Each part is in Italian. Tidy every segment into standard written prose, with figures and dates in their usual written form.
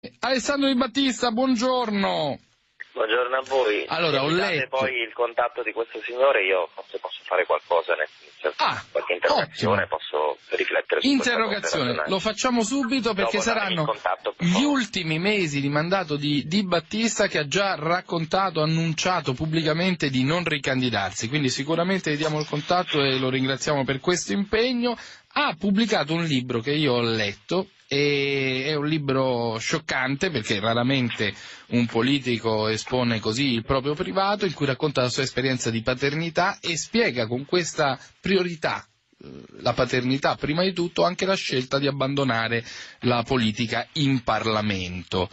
Alessandro Di Battista, buongiorno. Buongiorno a voi. Allora, se ho mi date letto. poi il contatto di questo signore, io forse posso fare qualcosa, nel senso, qualche interrogazione, Ottimo. posso riflettere su questa cosa e Interrogazione, ragionare. lo facciamo subito perché Dopo datemi il saranno contatto, per gli favore. ultimi mesi di mandato di Di Battista, che ha già raccontato, annunciato pubblicamente di non ricandidarsi, quindi sicuramente gli diamo il contatto e lo ringraziamo per questo impegno. Ha pubblicato un libro che io ho letto e è un libro scioccante perché raramente un politico espone così il proprio privato, in cui racconta la sua esperienza di paternità e spiega con questa priorità, la paternità prima di tutto, anche la scelta di abbandonare la politica in Parlamento.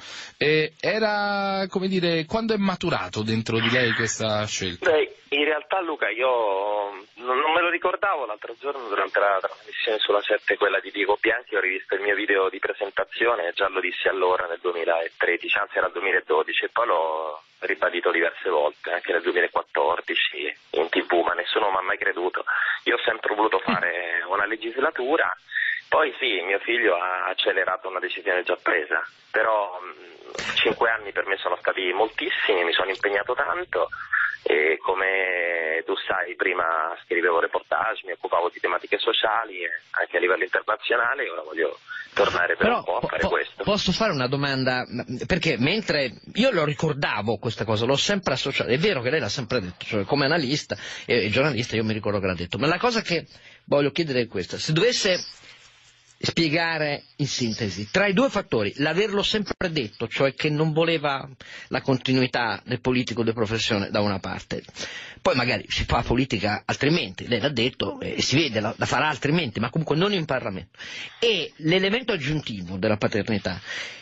Era, come dire, quando è maturato dentro di lei questa scelta? Beh, in realtà Luca, io non me lo ricordavo l'altro giorno durante la trasmissione sulla 7, quella di Diego Bianchi, ho rivisto il mio video di presentazione e già lo dissi allora nel 2013, anzi era il 2012, e poi l'ho ribadito diverse volte, anche nel 2014 in TV, ma nessuno mi ha mai creduto. Io ho sempre voluto fare una legislatura. Poi sì, mio figlio ha accelerato una decisione già presa, però 5 anni per me sono stati moltissimi, mi sono impegnato tanto e come tu sai prima scrivevo reportage, mi occupavo di tematiche sociali anche a livello internazionale e ora voglio tornare per un po' a fare questo. Posso fare una domanda? Perché mentre io lo ricordavo questa cosa, l'ho sempre associato, è vero che lei l'ha sempre detto, cioè come analista e giornalista io mi ricordo che l'ha detto, ma la cosa che voglio chiedere è questa: se dovesse spiegare in sintesi tra i due fattori, l'averlo sempre detto, cioè che non voleva la continuità del politico di professione da una parte, poi magari si fa politica altrimenti, lei l'ha detto e si vede, la farà altrimenti, ma comunque non in Parlamento, e l'elemento aggiuntivo della paternità,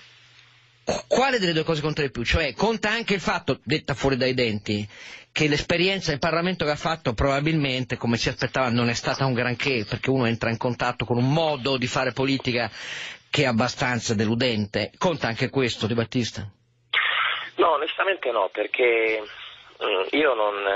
quale delle due cose conta di più? Cioè conta anche il fatto, detta fuori dai denti, che l'esperienza in Parlamento che ha fatto probabilmente, come si aspettava, non è stata un granché, perché uno entra in contatto con un modo di fare politica che è abbastanza deludente. Conta anche questo, Di Battista? No, onestamente no, perché io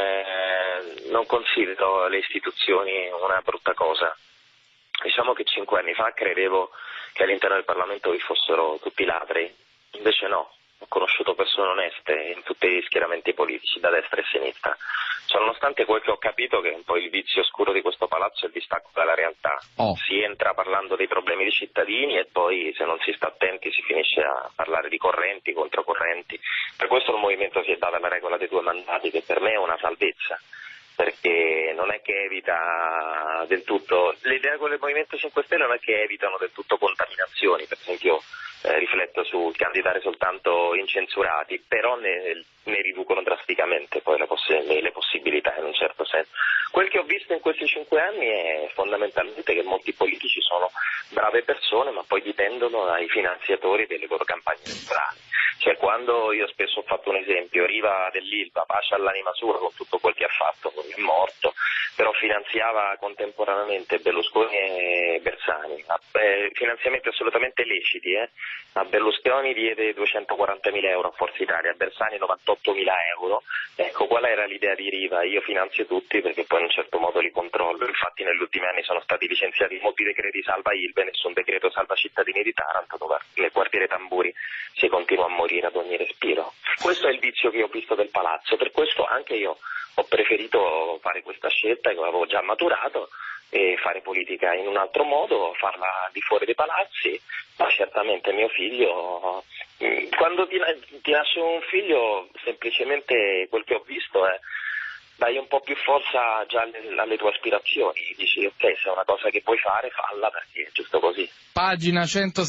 non considero le istituzioni una brutta cosa. Diciamo che 5 anni fa credevo che all'interno del Parlamento vi fossero tutti ladri, invece no. Ho conosciuto persone oneste in tutti gli schieramenti politici, da destra e sinistra. Cioè, nonostante quel che ho capito, che un po' il vizio oscuro di questo palazzo è il distacco dalla realtà. Si entra parlando dei problemi dei cittadini e poi, se non si sta attenti, si finisce a parlare di correnti, controcorrenti. Per questo il movimento si è data la regola dei 2 mandati, che per me è una salvezza, perché non è che evita del tutto, le regole del Movimento 5 Stelle non è che evitano del tutto contaminazioni, per esempio rifletto sul candidare soltanto incensurati, però ne riducono drasticamente poi le possibilità in un certo senso. Quel che ho visto in questi 5 anni è fondamentalmente che molti politici sono brave persone, ma poi dipendono dai finanziatori delle loro campagne elettorali. Cioè, quando io spesso ho fatto un esempio, Riva dell'Ilva, pace all'anima sua con tutto quel che ha fatto, è morto, però finanziava contemporaneamente Berlusconi e Bersani, finanziamenti assolutamente leciti, a Berlusconi diede 240.000 euro a Forza Italia, a Bersani 98.000 euro, ecco qual era l'idea di Riva, io finanzio tutti perché poi in un certo modo li controllo, infatti negli ultimi anni sono stati licenziati molti decreti salva Ilva, nessun decreto salva cittadini di Taranto, dove nel quartiere Tamburi si continua a morire ad ogni respiro. Questo è il vizio che ho visto del palazzo, per questo anche io ho preferito fare questa scelta che avevo già maturato e fare politica in un altro modo, farla di fuori dei palazzi, ma certamente mio figlio, quando ti nasce un figlio semplicemente quel che ho visto è dai un po' più forza già alle tue aspirazioni, dici ok, se è una cosa che puoi fare, falla perché è giusto così. Pagina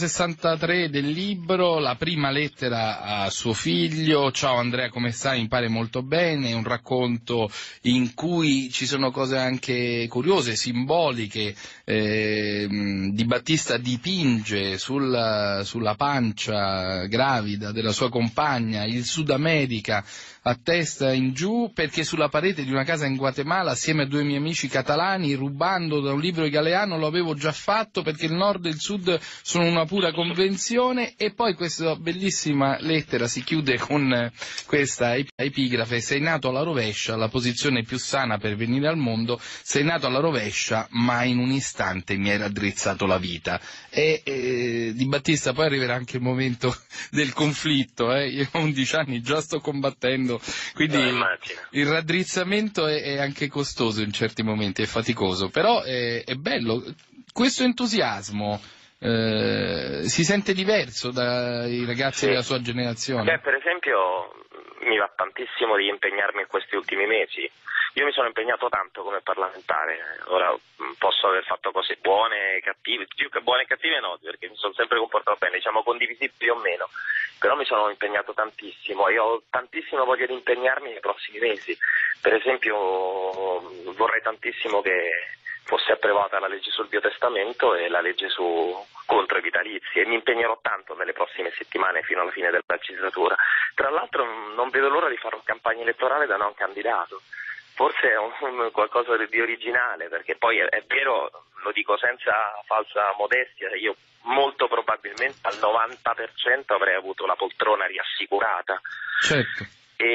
163 del libro, la prima lettera a suo figlio. Ciao Andrea, come stai? Mi pare molto bene, un racconto in cui ci sono cose anche curiose, simboliche. Di Battista dipinge sulla pancia gravida della sua compagna il Sud America a testa in giù, perché sulla parete parete di una casa in Guatemala assieme a 2 miei amici catalani, rubando da un libro di Galeano. Lo avevo già fatto perché il nord e il sud sono una pura convenzione. E poi questa bellissima lettera si chiude con questa epigrafe: sei nato alla rovescia, la posizione più sana per venire al mondo, sei nato alla rovescia, ma in un istante mi hai raddrizzato la vita. E Di Battista, poi arriverà anche il momento del conflitto, io ho 11 anni, già sto combattendo, quindi il raddrizzamento è anche costoso in certi momenti, è faticoso, però è bello. Questo entusiasmo si sente diverso dai ragazzi della sua generazione? Per esempio mi va tantissimo di impegnarmi in questi ultimi mesi. Io mi sono impegnato tanto come parlamentare, ora posso aver fatto cose buone e cattive, più che buone e cattive no, perché mi sono sempre comportato bene, diciamo condivisibili o meno, però mi sono impegnato tantissimo e ho tantissima voglia di impegnarmi nei prossimi mesi. Per esempio vorrei tantissimo che fosse approvata la legge sul biotestamento e la legge contro i vitalizi, e mi impegnerò tanto nelle prossime settimane fino alla fine della legislatura. Tra l'altro non vedo l'ora di fare una campagna elettorale da non candidato. Forse è qualcosa di originale, perché poi è vero, lo dico senza falsa modestia, io molto probabilmente al 90% avrei avuto la poltrona riassicurata. Certo.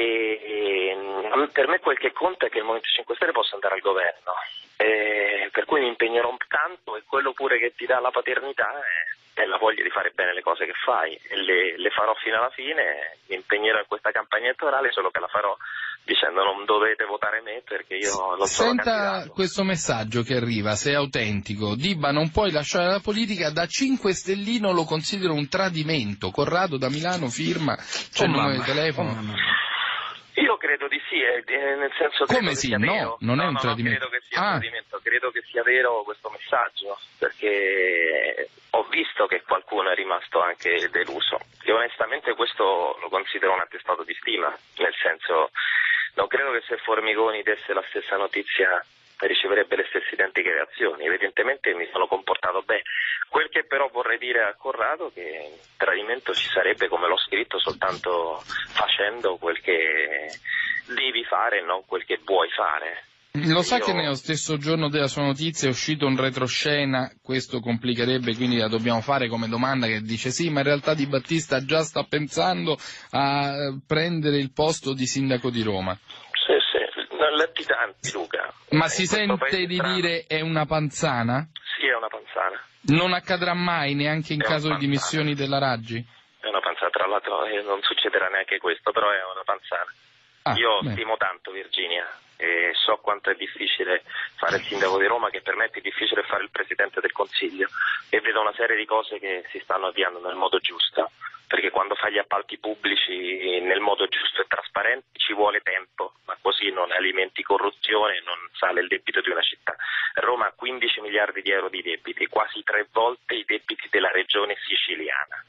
E per me quel che conta è che il Movimento 5 Stelle possa andare al governo, per cui mi impegnerò tanto, e quello pure che ti dà la paternità è la voglia di fare bene le cose che fai, e le farò fino alla fine. Mi impegnerò in questa campagna elettorale, solo che la farò dicendo non dovete votare me perché io non sono candidato. Senta questo messaggio che arriva, se è autentico: Dibba, non puoi lasciare la politica, da 5 Stellino lo considero un tradimento. Corrado da Milano firma, c'è il numero di telefono. Io credo di sì, nel senso che come sì? No, non è un tradimento. Non credo che sia un tradimento, credo che sia vero questo messaggio, perché ho visto che qualcuno è rimasto anche deluso, e onestamente questo lo considero un attestato di stima, nel senso, non credo che se Formigoni desse la stessa notizia riceverebbe le stesse identiche reazioni. Evidentemente mi sono comportato bene. Quel che però vorrei dire a Corrado, che il tradimento ci sarebbe, come l'ho scritto, soltanto facendo quel che devi fare e non quel che vuoi fare. Lo sa che nello stesso giorno della sua notizia è uscito un retroscena, questo complicherebbe, quindi la dobbiamo fare come domanda, che dice sì, ma in realtà Di Battista già sta pensando a prendere il posto di sindaco di Roma. Sì, ne ho letti tanti, Luca. Ma si sente di dire è una panzana? Sì, è una panzana. Non accadrà mai, neanche in caso di dimissioni della Raggi? È una panzana, tra l'altro non succederà neanche questo, però è una panzana. Io stimo tanto Virginia e so quanto è difficile fare il sindaco di Roma, che per me è più difficile fare il presidente del Consiglio, e vedo una serie di cose che si stanno avviando nel modo giusto, perché quando fai gli appalti pubblici nel modo giusto e trasparente ci vuole tempo, ma così non alimenti corruzione e non sale il debito di una città. Roma ha 15 miliardi di euro di debiti, quasi 3 volte i debiti della regione siciliana.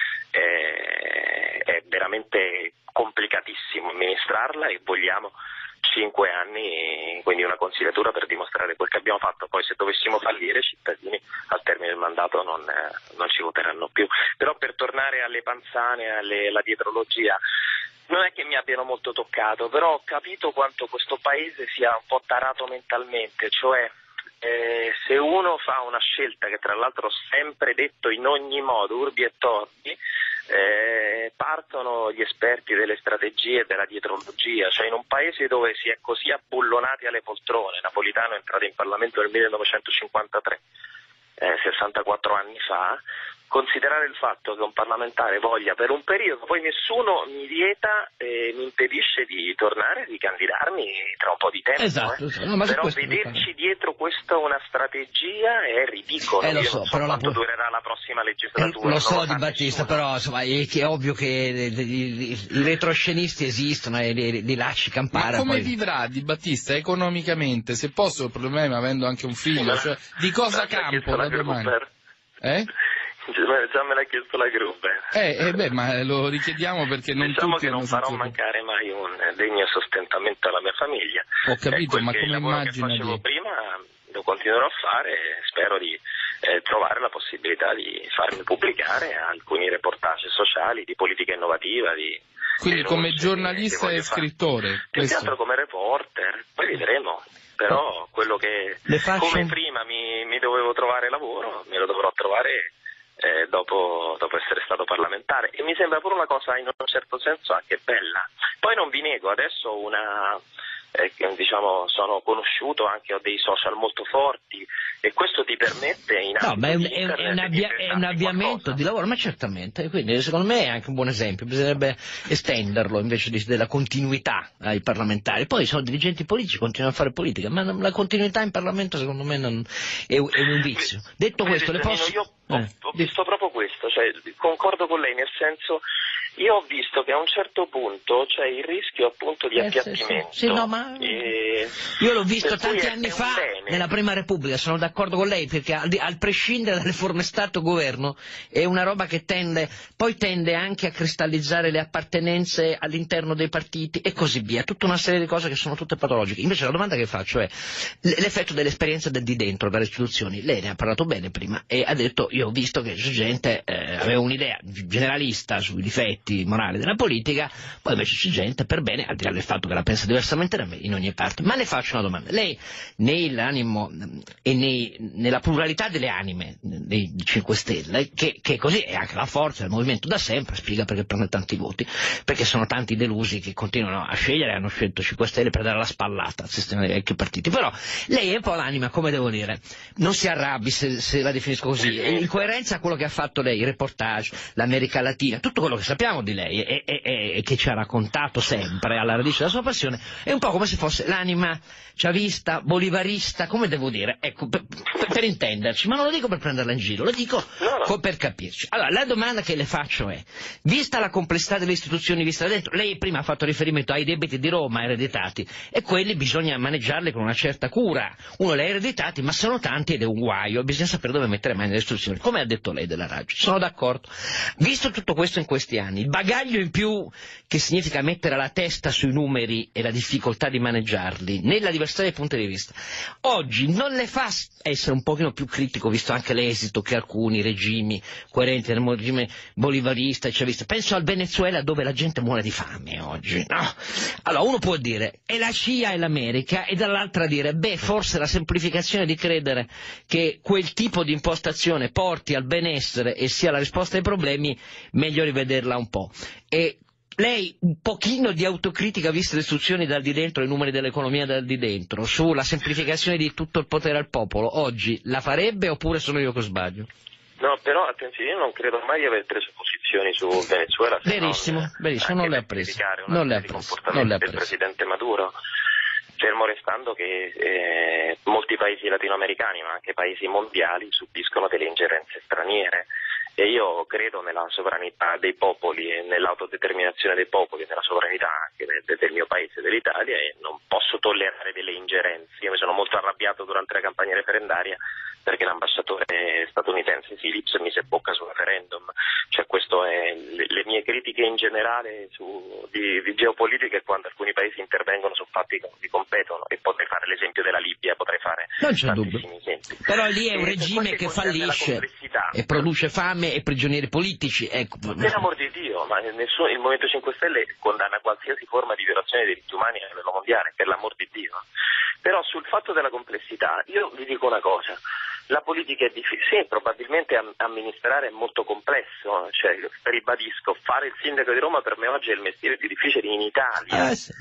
È veramente complicatissimo amministrarla, e vogliamo 5 anni, quindi una consigliatura per dimostrare quel che abbiamo fatto. Poi se dovessimo fallire, i cittadini al termine del mandato non ci voteranno più. Però per tornare alle panzane, alla dietrologia, non è che mi abbiano molto toccato, però ho capito quanto questo paese sia un po' tarato mentalmente, cioè se uno fa una scelta, che tra l'altro ho sempre detto in ogni modo, urbi e torbi, partono gli esperti delle strategie e della dietrologia. Cioè, in un paese dove si è così abbullonati alle poltrone, Napolitano è entrato in Parlamento nel 1953, 64 anni fa, considerare il fatto che un parlamentare voglia per un periodo, poi nessuno mi vieta e mi impedisce di tornare a ricandidarmi tra un po' di tempo. Esatto, no, ma però vederci dietro questa una strategia è ridicolo. Lo so, non so però quanto durerà la prossima legislatura. Lo so Di Battista, però insomma, è ovvio che i retroscenisti esistono e li lasci campare. Ma come poi vivrà Di Battista economicamente, se posso, il problema, avendo anche un figlio, cioè di cosa campo da domani? Già me l'ha chiesto la Gruber. Ma lo richiediamo perché non diciamo tutti che non farò mancare mai un degno sostentamento alla mia famiglia. Ho capito, ma come immagina che facevo prima lo continuerò a fare, e spero di trovare la possibilità di farmi pubblicare alcuni reportage sociali di politica innovativa, quindi come giornalista e scrittore, più che altro come reporter, poi vedremo. Però quello che come prima mi dovevo trovare lavoro, me lo dovrò trovare dopo essere stato parlamentare, e mi sembra pure una cosa in un certo senso anche bella. Poi non vi nego, adesso sono conosciuto, anche ho dei social molto forti, e questo ti permette è un avviamento di lavoro, ma certamente, quindi secondo me è anche un buon esempio, bisognerebbe estenderlo invece della continuità ai parlamentari. Poi sono dirigenti politici, continuano a fare politica, ma la continuità in Parlamento secondo me è un vizio. Detto questo, io ho visto proprio questo, cioè concordo con lei, nel senso, io ho visto che a un certo punto c'è il rischio appunto di appiattimento. Sì, no, ma io l'ho visto tanti anni fa nella Prima Repubblica, sono d'accordo con lei, perché al prescindere dalle forme Stato-governo è una roba che tende anche a cristallizzare le appartenenze all'interno dei partiti e così via, tutta una serie di cose che sono tutte patologiche. Invece la domanda che faccio è l'effetto dell'esperienza di dentro, dalle istituzioni. Lei ne ha parlato bene prima e ha detto: io ho visto che c'è gente aveva un'idea generalista sui difetti morali della politica, poi invece c'è gente per bene, al di là del fatto che la pensa diversamente da me in ogni parte. Ma le faccio una domanda: lei nell'animo e nella pluralità delle anime dei 5 Stelle, che così è anche la forza del movimento da sempre, spiega perché prende tanti voti, perché sono tanti delusi che continuano a scegliere, hanno scelto 5 Stelle per dare la spallata al sistema dei vecchi partiti. Però lei è un po' l'anima, come devo dire, non si arrabbi se la definisco così, in coerenza a quello che ha fatto lei, i reportage, l'America Latina, tutto quello che sappiamo di lei e che ci ha raccontato sempre alla radice della sua passione, è un po' come se fosse l'anima chavista, bolivarista, come devo dire, ecco, per intenderci, ma non lo dico per prenderla in giro, lo dico per capirci. Allora, la domanda che le faccio è: vista la complessità delle istituzioni vista da dentro, lei prima ha fatto riferimento ai debiti di Roma ereditati, e quelli bisogna maneggiarli con una certa cura, uno li ha ereditati, ma sono tanti ed è un guaio, bisogna sapere dove mettere mano nelle istituzioni, come ha detto lei della Raggi, sono d'accordo. Visto tutto questo in questi anni, il bagaglio in più che significa mettere la testa sui numeri e la difficoltà di maneggiarli, nella diversità dei punti di vista, oggi non le fa essere un pochino più critico, visto anche l'esito che alcuni regimi coerenti nel regime bolivarista e chavista, penso al Venezuela dove la gente muore di fame oggi, no? Allora uno può dire è la CIA e l'America, e dall'altra dire forse la semplificazione di credere che quel tipo di impostazione porti al benessere e sia la risposta ai problemi, meglio rivederla un po'. E lei un pochino di autocritica, viste le istruzioni dal di dentro, i numeri dell'economia dal di dentro, sulla semplificazione di tutto il potere al popolo, oggi la farebbe oppure sono io che sbaglio? No, però attenzione, io non credo mai di aver preso posizioni su Venezuela. Verissimo, non le ha prese. Non le ha prese. Del presidente Maduro. Fermo restando che molti paesi latinoamericani, ma anche paesi mondiali, subiscono delle ingerenze straniere. E io credo nella sovranità dei popoli e nell'autodeterminazione dei popoli, nella sovranità anche del mio paese, dell'Italia, e non posso tollerare delle ingerenze. Io mi sono molto arrabbiato durante la campagna referendaria perché l'ambasciatore statunitense Phillips mise bocca sul referendum. Cioè, questo è le mie critiche in generale di geopolitica, e quando alcuni paesi intervengono su fatti che non vi competono, e potrei fare l'esempio della Libia, potrei fare non c'è dubbio. Esempi. Però lì è un regime che fallisce e produce fame e prigionieri politici, ecco. Per l'amor di Dio, ma il Movimento 5 Stelle condanna qualsiasi forma di violazione dei diritti umani a livello mondiale, per l'amor di Dio. Però sul fatto della complessità io vi dico una cosa: la politica è difficile, sì, probabilmente amministrare è molto complesso, cioè, ribadisco, fare il sindaco di Roma per me oggi è il mestiere più difficile in Italia. Sì.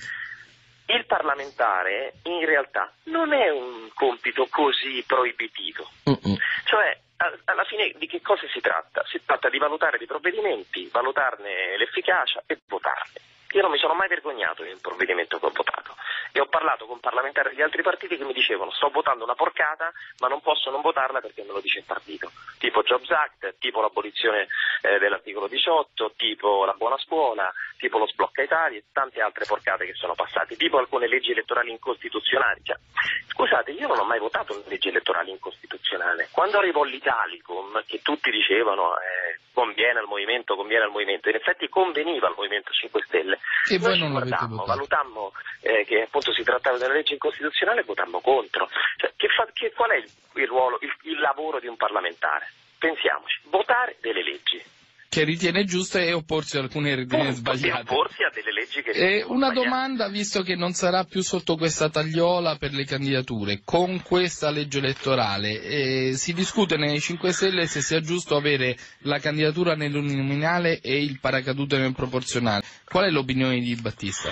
Il parlamentare in realtà non è un compito così proibitivo. Cioè, alla fine di che cosa si tratta? Si tratta di valutare dei provvedimenti, valutarne l'efficacia e votarli. Io non mi sono mai vergognato di un provvedimento che ho votato, e ho parlato con parlamentari di altri partiti che mi dicevano: sto votando una porcata, ma non posso non votarla perché me lo dice il partito, tipo Jobs Act, tipo l'abolizione dell'articolo 18, tipo la buona scuola, tipo lo sblocca Italia e tante altre porcate che sono passate, tipo alcune leggi elettorali incostituzionali. Cioè, scusate, io non ho mai votato una legge elettorale incostituzionale. Quando arrivò l'Italicum, che tutti dicevano conviene al movimento, in effetti conveniva al Movimento 5 Stelle, e voi non l'avete guardammo, votato. valutammo che appunto si trattava di una legge incostituzionale e votammo contro. Cioè, qual è il ruolo, il lavoro di un parlamentare? Pensiamoci, votare delle leggi. Che ritiene giuste e opporsi ad alcune ritiene sbagliate. Opporsi a delle leggi che E una sbagliate. domanda, visto che non sarà più sotto questa tagliola per le candidature, con questa legge elettorale si discute nei 5 Stelle se sia giusto avere la candidatura nell'uninominale e il paracadute nel proporzionale. Qual è l'opinione di Battista?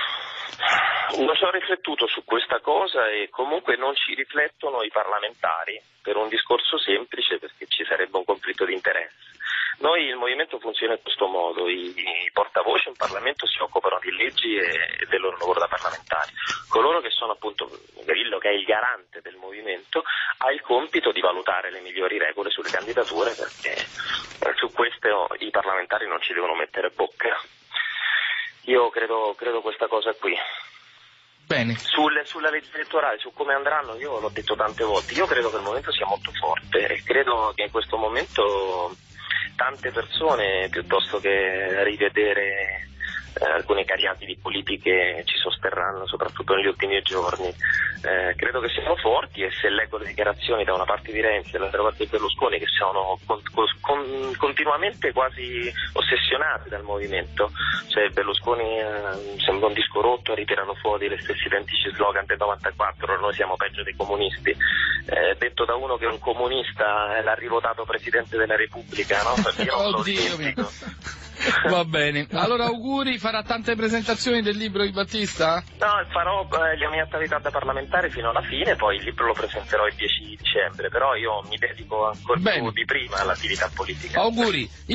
Non ci ho riflettuto su questa cosa e comunque non ci riflettono i parlamentari per un discorso semplice, perché ci sarebbe un conflitto di interesse. Noi, il movimento funziona in questo modo, i portavoce in Parlamento si occupano di leggi e del loro lavoro da parlamentari. Coloro che sono appunto Grillo, che è il garante del movimento, ha il compito di valutare le migliori regole sulle candidature, perché su queste i parlamentari non ci devono mettere bocca. Io credo questa cosa qui. Bene. Sulla legge elettorale, su come andranno, io l'ho detto tante volte, io credo che il movimento sia molto forte e credo che in questo momento tante persone, piuttosto che rivedere alcune cariatidi politiche, ci sosterranno soprattutto negli ultimi giorni. Credo che siano forti e se leggo le dichiarazioni da una parte di Renzi e dall'altra parte di Berlusconi, che sono continuamente quasi ossessionati dal movimento, cioè Berlusconi sembra un disco rotto, ritirano fuori gli stessi identici slogan del 94, noi siamo peggio dei comunisti, detto da uno che è un comunista l'ha rivotato Presidente della Repubblica, no? Oddio mio. Va bene, allora auguri, farà tante presentazioni del libro di Battista? No, farò le mie attività da parlamentare fino alla fine, poi il libro lo presenterò il 10 dicembre, però io mi dedico ancora più di prima all'attività politica. Auguri.